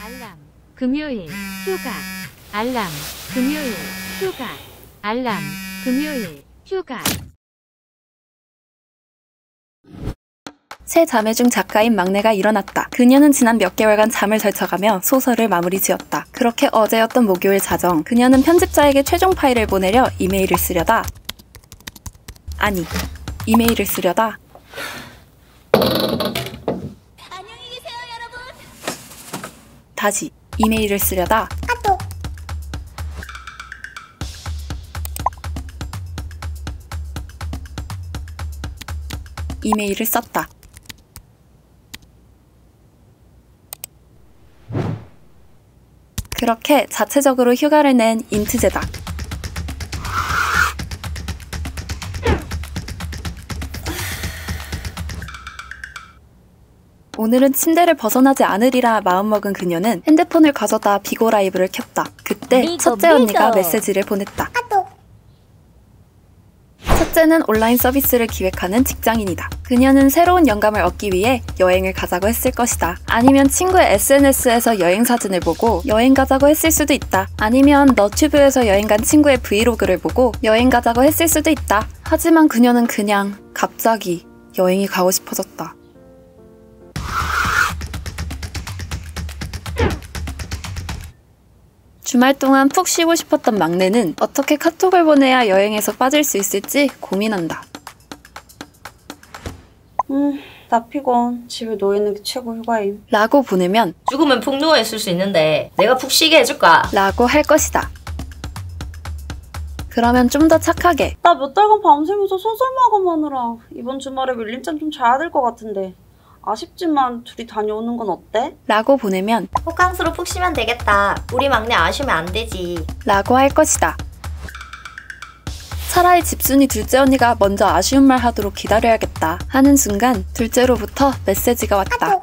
알람, 금요일, 휴가. 알람, 금요일, 휴가. 알람, 금요일, 휴가. 세 자매 중 작가인 막내가 일어났다. 그녀는 지난 몇 개월간 잠을 설쳐가며 소설을 마무리 지었다. 그렇게 어제였던 목요일 자정, 그녀는 편집자에게 최종 파일을 보내려 이메일을 쓰려다. 아니, 이메일을 쓰려다. 안녕히 계세요, 여러분. 다시 이메일을 쓰려다. 이메일을 썼다. 그렇게 자체적으로 휴가를 낸 인트제다. 오늘은 침대를 벗어나지 않으리라 마음먹은 그녀는 핸드폰을 가져다 비고 라이브를 켰다. 그때 첫째 언니가 메시지를 보냈다. 첫째는 온라인 서비스를 기획하는 직장인이다. 그녀는 새로운 영감을 얻기 위해 여행을 가자고 했을 것이다. 아니면 친구의 SNS에서 여행 사진을 보고 여행 가자고 했을 수도 있다. 아니면 너튜브에서 여행 간 친구의 브이로그를 보고 여행 가자고 했을 수도 있다. 하지만 그녀는 그냥 갑자기 여행이 가고 싶어졌다. 주말 동안 푹 쉬고 싶었던 막내는 어떻게 카톡을 보내야 여행에서 빠질 수 있을지 고민한다. 나 피곤. 집에 누워있는 게 최고 휴가임. 라고 보내면 죽으면 푹 누워있을 수 있는데 내가 푹 쉬게 해줄까? 라고 할 것이다. 그러면 좀 더 착하게 나 몇 달간 밤새면서 소설 마감하느라 이번 주말에 밀림잠 좀 자야 될 것 같은데 아쉽지만 둘이 다녀오는 건 어때? 라고 보내면 호캉스로 푹 쉬면 되겠다. 우리 막내 아쉬우면 안 되지. 라고 할 것이다. 차라리 집순이 둘째 언니가 먼저 아쉬운 말 하도록 기다려야겠다 하는 순간 둘째로부터 메시지가 왔다.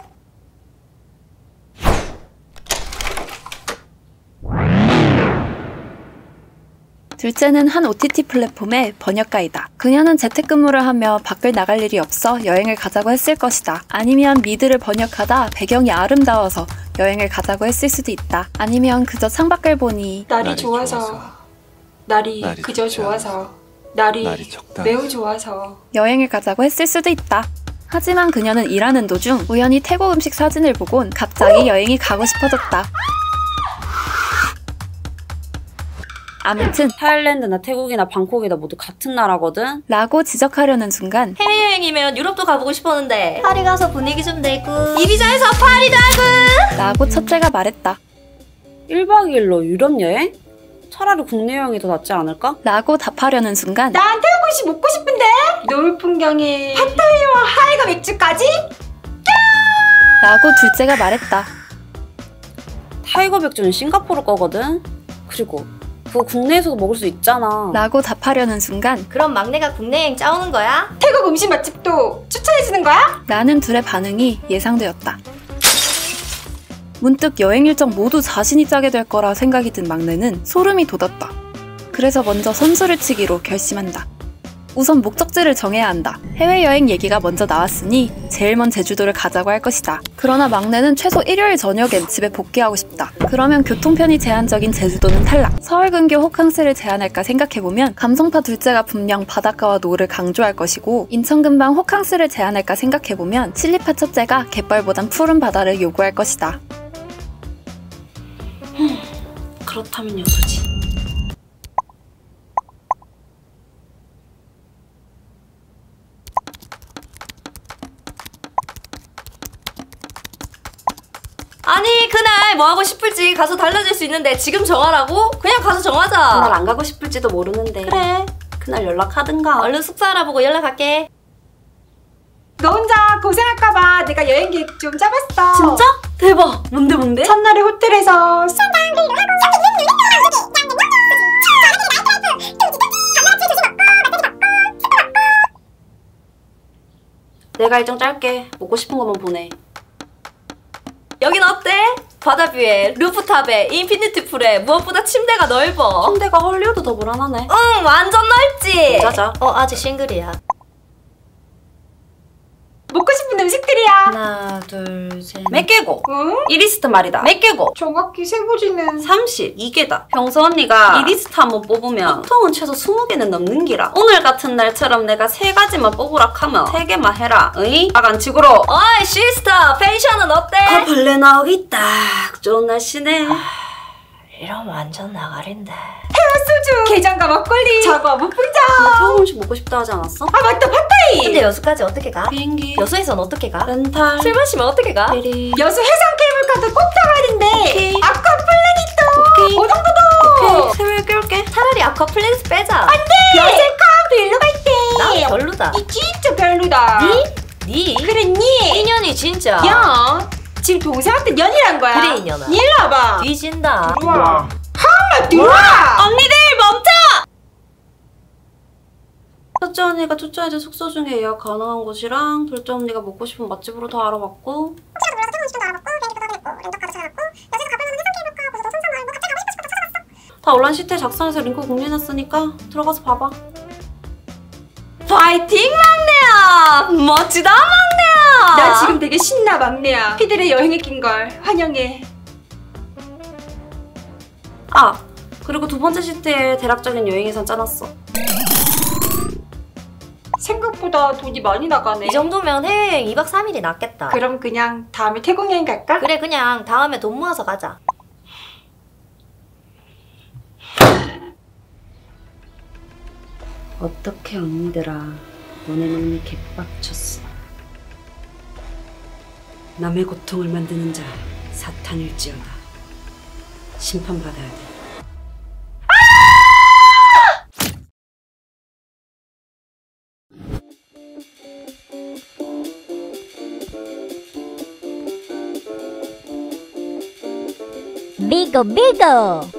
둘째는 한 OTT 플랫폼의 번역가이다. 그녀는 재택근무를 하며 밖을 나갈 일이 없어 여행을 가자고 했을 것이다. 아니면 미드를 번역하다 배경이 아름다워서 여행을 가자고 했을 수도 있다. 아니면 그저 창밖을 보니 날이 좋아서 날이 그저 좋아서 날이 매우 좋아서 여행을 가자고 했을 수도 있다. 하지만 그녀는 일하는 도중 우연히 태국 음식 사진을 보곤 갑자기 여행이 가고 싶어졌다. 아무튼 타일랜드나 태국이나 방콕이나 모두 같은 나라거든? 라고 지적하려는 순간 해외여행이면 유럽도 가보고 싶었는데 파리 가서 분위기 좀 내고 이비자에서 파리도 하고 라고 첫째가 말했다. 1박 2일로 유럽 여행? 차라리 국내 여행이 더 낫지 않을까? 라고 답하려는 순간 난 태국이 먹고 싶은데 노을 풍경에 팟타이와 하이가 맥주까지? 라고 둘째가 말했다. 타이거 맥주는 싱가포르 거거든? 그리고 그거 국내에서도 먹을 수 있잖아. 라고 답하려는 순간 그럼 막내가 국내 여행 짜오는 거야? 태국 음식 맛집도 추천해주는 거야? 라는 둘의 반응이 예상되었다. 문득 여행 일정 모두 자신이 짜게 될 거라 생각이 든 막내는 소름이 돋았다. 그래서 먼저 선수를 치기로 결심한다. 우선 목적지를 정해야 한다. 해외여행 얘기가 먼저 나왔으니 제일 먼 제주도를 가자고 할 것이다. 그러나 막내는 최소 일요일 저녁엔 집에 복귀하고 싶다. 그러면 교통편이 제한적인 제주도는 탈락. 서울 근교 호캉스를 제안할까 생각해보면 감성파 둘째가 분명 바닷가와 노를 강조할 것이고 인천 근방 호캉스를 제안할까 생각해보면 칠리파 첫째가 갯벌보단 푸른 바다를 요구할 것이다. 그렇다면 여수지. 아니 그날 뭐 하고 싶을지 가서 달라질 수 있는데 지금 정하라고? 그냥 가서 정하자. 그날 안 가고 싶을지도 모르는데 그래 그날 연락하든가. 얼른 숙소 알아보고 연락할게. 너 혼자 고생할까봐 내가 여행 계획 좀 짜봤어. 진짜? 대박. 뭔데? 첫날에 호텔에서 내가 일정 짤게. 먹고 싶은 것만 보내. 여긴 어때? 바다뷰에 루프탑에 인피니티 풀에 무엇보다 침대가 넓어. 침대가 헐리우드 더 불안하네. 응 완전 넓지. 짜자. 아직 싱글이야. 먹고 싶은 음식들이야. 하나 둘 둘, 셋. 몇 개고? 응? 이 리스트 말이다. 몇 개고? 정확히 세보지는 32개다. 평소 언니가 이 리스트 한번 뽑으면 보통은 최소 20개는 넘는 기라. 오늘 같은 날처럼 내가 3가지만 뽑으라 하면 3개만 해라. 으이? 아간치구로. 어이 시스터 펜션은 어때? 벌레 나오기 딱 좋은 날씨네. 이러면 완전 나가린데. 소주, 게장과 막걸리, 자과 무풍장. 겨울 음식 먹고 싶다 하지 않았어? 아 맞다, 팟타이. 근데 여수까지 어떻게 가? 비행기. 여수에선 어떻게 가? 렌탈. 술 마시면 어떻게 가? 페리. 여수 해상 케이블카도 꼭 타봐야 된대. 오케이. 아까 플래닛도. 오케이. 오 정도도. 오케이. 세월 깨울게. 차라리 아쿠아플레이스 빼자. 여색카 별로가 있대. 나 별로다. 이 진짜 별로다. 니? 그래 니. 인연이 진짜. 야, 지금 동생한테 년이란 거야. 그래, 인연아. 니 일로 와봐. 뒤진다. 들어와. 하마 들어와. 언니들 멈춰! 첫째 언니가 초짜이제 숙소 중에 예약 가능한 곳이랑 둘째 언니가 먹고 싶은 맛집으로 다 알아봤고 다 온라인 시트에 작성해서 링크 공유해놨으니까 들어가서 봐봐. 파이팅 막내야! 멋지다 막내야! 나 지금 되게 신나 막내야. 피들의 여행에 낀 걸 환영해. 아! 그리고 두 번째 시트에 대략적인 여행 예산 짜놨어. 생각보다 돈이 많이 나가네. 이 정도면 해외여행 2박 3일이 낫겠다. 그럼 그냥 다음에 태국 여행 갈까? 그래 그냥 다음에 돈 모아서 가자. 어떻게 언니들아, 너네 막내 개빡쳤어. 남의 고통을 만드는 자 사탄일지어다. 심판받아야 돼. Bigo Bigo!